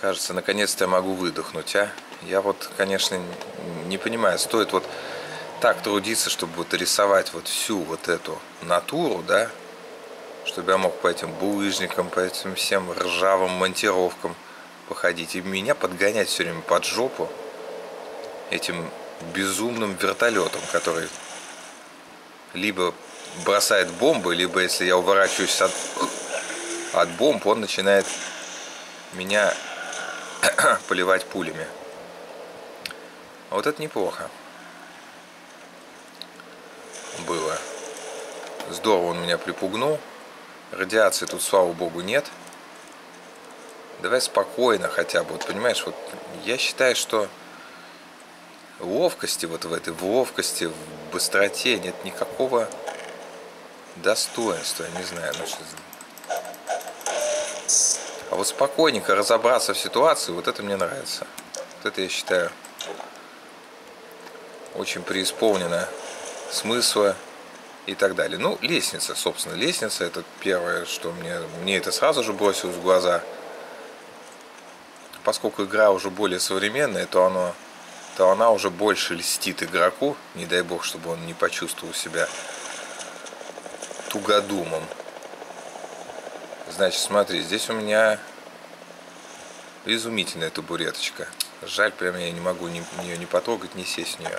Кажется, наконец-то я могу выдохнуть, а? Я вот, конечно, не понимаю, стоит вот так трудиться, чтобы вот рисовать вот всю вот эту натуру, да? Чтобы я мог по этим булыжникам, по этим всем ржавым монтировкам походить. И меня подгонять все время под жопу этим безумным вертолетом, который либо бросает бомбы, либо если я уворачиваюсь от бомб, он начинает меня поливать пулями. А вот это неплохо было. Здорово он меня припугнул. Радиации тут, слава богу, нет. Давай спокойно хотя бы. Вот понимаешь, вот я считаю, что ловкости, вот в этой ловкости, в быстроте нет никакого достоинства. Я не знаю, ну что. А вот спокойненько разобраться в ситуации, вот это мне нравится. Вот это я считаю очень преисполнено смысла и так далее. Ну, лестница, собственно, лестница это первое, что мне это сразу же бросилось в глаза. Поскольку игра уже более современная, то она уже больше льстит игроку. Не дай бог, чтобы он не почувствовал себя тугодумом. Значит, смотри, здесь у меня изумительная табуреточка. Жаль, прям я не могу ее не потрогать, не сесть в нее.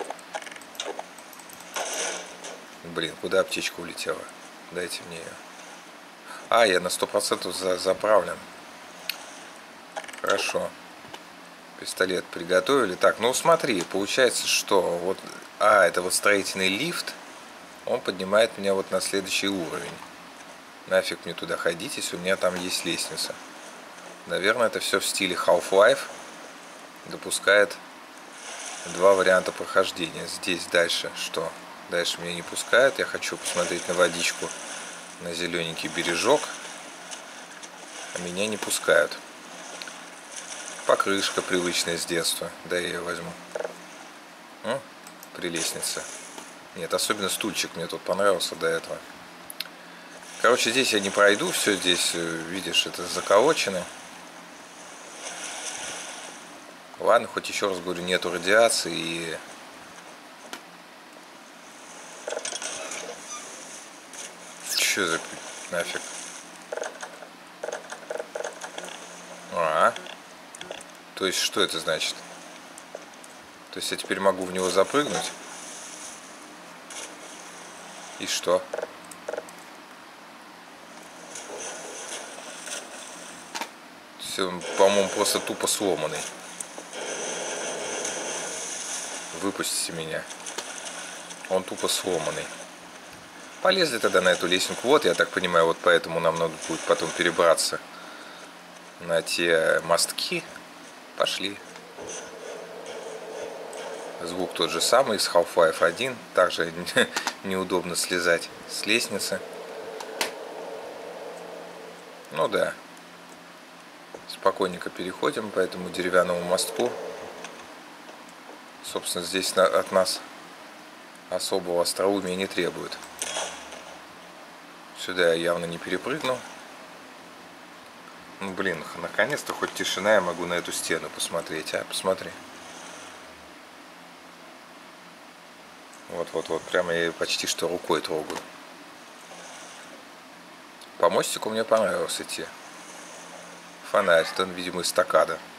Блин, куда аптечка улетела? Дайте мне ее. А, я на 100% заправлен. Хорошо. Пистолет приготовили. Так, ну смотри, получается, что вот... это вот строительный лифт. Он поднимает меня вот на следующий уровень. Нафиг мне туда ходить, если у меня там есть лестница. Наверное, это все в стиле Half-Life. Допускает два варианта прохождения. Здесь дальше что? Дальше меня не пускают. Я хочу посмотреть на водичку, на зелененький бережок. А меня не пускают. Покрышка привычная с детства. Да, я ее возьму. При лестнице. Нет, особенно стульчик мне тут понравился до этого. Короче, здесь я не пройду. Все здесь, видишь, это заколочено. Ладно, хоть еще раз говорю, нету радиации и... Че за нафиг? То есть, что это значит? То есть, я теперь могу в него запрыгнуть? И что? Все, он, по-моему, просто тупо сломанный. Выпустите меня. Он тупо сломанный. Полезли тогда на эту лесенку. Вот, я так понимаю, вот поэтому нам надо будет потом перебраться на те мостки. Пошли. Звук тот же самый, с Half-Life 1. Также неудобно слезать с лестницы. Ну да. Спокойненько переходим по этому деревянному мостку. Собственно, здесь от нас особого остроумия не требует. Сюда я явно не перепрыгну. Ну, блин, наконец-то хоть тишина, я могу на эту стену посмотреть, посмотри. Вот, прямо я ее почти что рукой трогаю. По мостику мне понравилось идти. Фонарь, это, видимо, эстакада.